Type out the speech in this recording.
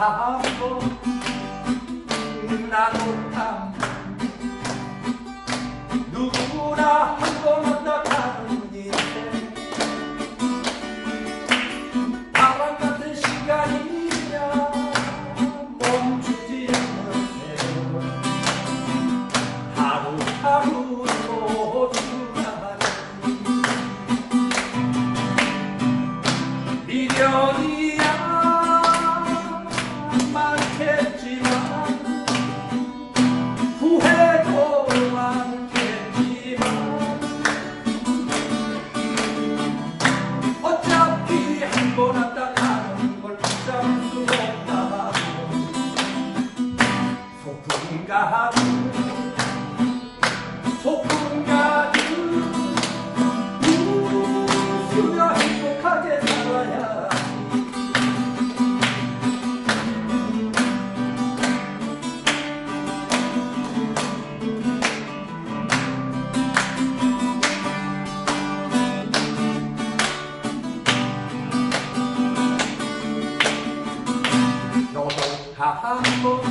한번 나도 누구나 한 번 왔다 가는 인생 바람 같은 시간이야 멈추지 않는 세월 하루하루 소중하니 미련이야 많겠지만 후회도 많겠지만 어차피 한 번 왔다 가는 걸 붙잡을 수 없다 소풍 가득 소풍 가득 웃으며 행복하게 살아야 너도 한번